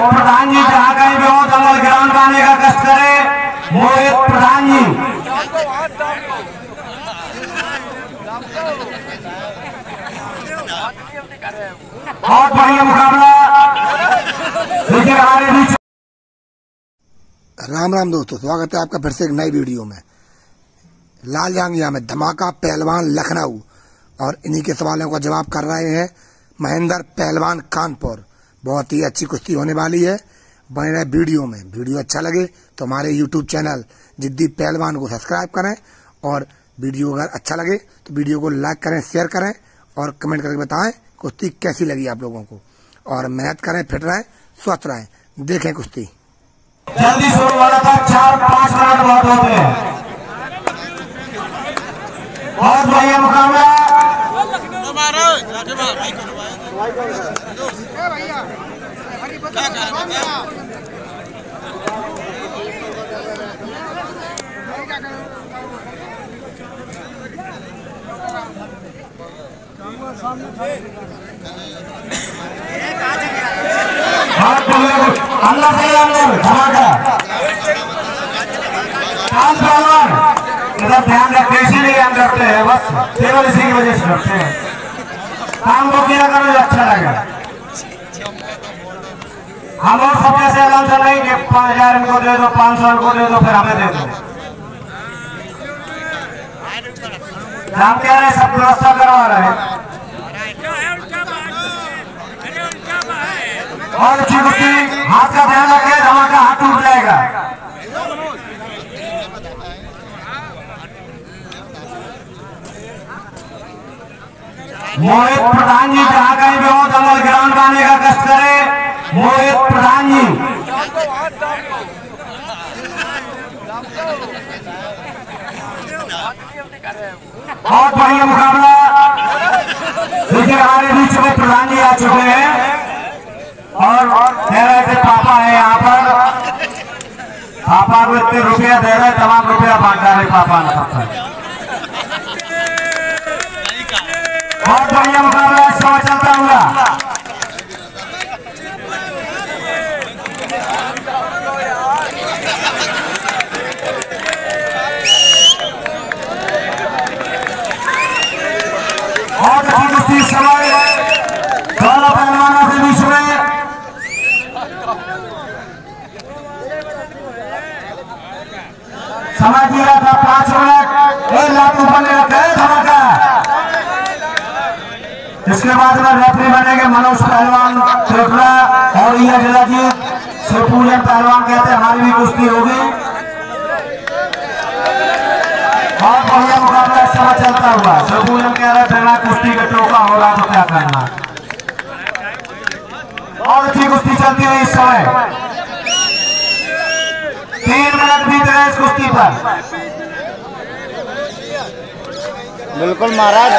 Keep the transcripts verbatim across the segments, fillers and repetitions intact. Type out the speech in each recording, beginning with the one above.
प्रधान जी जहाँ कहीं भी हो जंगल ग्राउंड आने का कष्ट करे। मोहित प्रधान जी बहुत बढ़िया मुकाबला। देखिए हमारे बीच। राम राम दोस्तों, स्वागत है आपका फिर से एक नई वीडियो में। लाल जांगिया में धमाका पहलवान लखनऊ और इन्हीं के सवालों का जवाब कर रहे हैं महेंद्र पहलवान कानपुर। बहुत ही अच्छी कुश्ती होने वाली है, बने रहे वीडियो में। वीडियो अच्छा लगे तो हमारे यूट्यूब चैनल जिद्दी पहलवान को सब्सक्राइब करें और वीडियो अगर अच्छा लगे तो वीडियो को लाइक करें, शेयर करें और कमेंट करके बताएं कुश्ती कैसी लगी आप लोगों को। और मेहनत करें, फिट रहें, स्वस्थ रहें। देखें कुश्ती। जल्दी शुरू वाला था, चार पांच मिनट बहुत होते हैं। बहुत बढ़िया मुकाबला। अंदर से अंदर धमाका। चांद पहलवान इधर ध्यान रखते, इसीलिए हम करते हैं, बस केवल इसी की वजह से करते हैं। काम को किया करो जो अच्छा लगे। हम और सब जैसे ऐलान चल रही कि पाँच हजार इनको दे दो, पाँच सौ इनको दे दो, फिर हमें दे दो। हम कह रहे सब व्यवस्था करवा रहे हैं। और अच्छी कुश्ती, हाथ का ध्यान रखे, धमाका हाथ टूट जाएगा। मोहित प्रधान जी जहाँ कहीं भी हो जंगल ग्राउंड आने का कष्ट करे। मोहित प्रधान जी बहुत बढ़िया मुकाबला। देखिए हमारे बीच में प्रधान जी आ चुके हैं और कह रहे थे पापा है यहाँ पर, पापा को इतने रुपया दे रहे, तमाम रुपया बांट रहे पापा ने। बहुत बढ़िया मुकाबला, इस समय चलता हुआ। बहुत अच्छी कुश्ती इस समय दोनों पहलवानों के बीच में। समय दिया था पांच मिनट, एक लाख ऊपर ले रखे धमाका। इसके बाद में रेफरी बनेंगे मनोज पहलवान त्रिपुरा और यह जिला जी शिवपूजन पहलवान कहते हैं। हमारी भी कुश्ती होगी। बहुत बढ़िया मुकाबला इस समय चलता हुआ। शिवपूजन कह रहे बिना कुश्ती के टोका हो रहा तो क्या करना। बहुत अच्छी कुश्ती चलती हुई इस समय। तीन मिनट बीत रहे इस कुश्ती पर। बिल्कुल महाराज।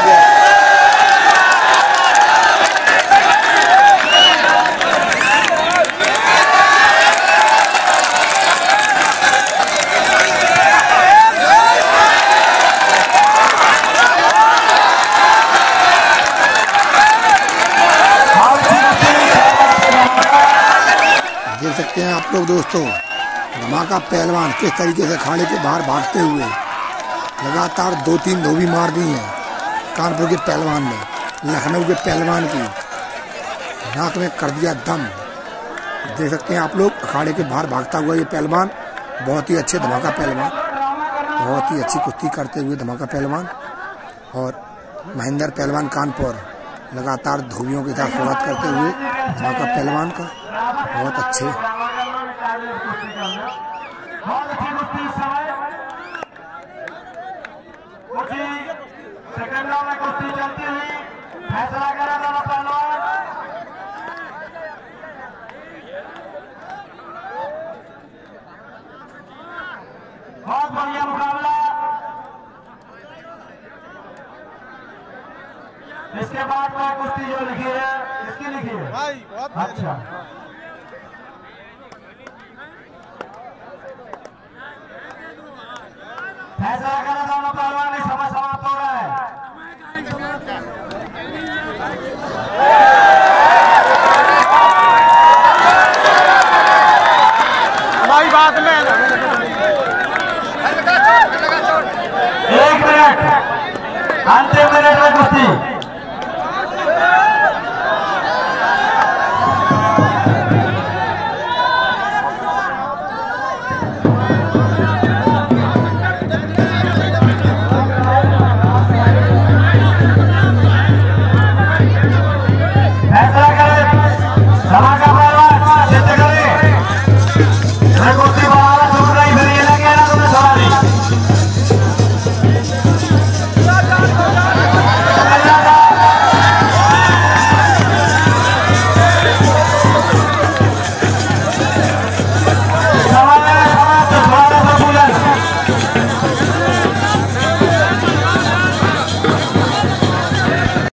देख सकते हैं आप लोग दोस्तों, धमाका पहलवान किस तरीके से खाने के बाहर भागते हुए लगातार दो तीन धोबी मार दी हैं कानपुर के पहलवान ने। लखनऊ के पहलवान की नाक में कर दिया दम। देख सकते हैं आप लोग, अखाड़े के बाहर भागता हुआ ये पहलवान। बहुत ही अच्छे धमाका पहलवान, बहुत ही अच्छी कुश्ती करते हुए धमाका पहलवान। और महेंद्र पहलवान कानपुर लगातार धोबियों के साथ स्वागत करते हुए धमाका पहलवान का। बहुत अच्छे बहुत अच्छी कुश्ती इस समय। कुछ ही सेकंडों में कुश्ती चलती हुई, फैसला करा दोनों पहलवान। बहुत बढ़िया मुकाबला। इसके बाद में कुश्ती जो लिखी है, इसकी लिखी है। अच्छा, फैसला करा दोनों पहलवान, समय समाप्त हो रहा है।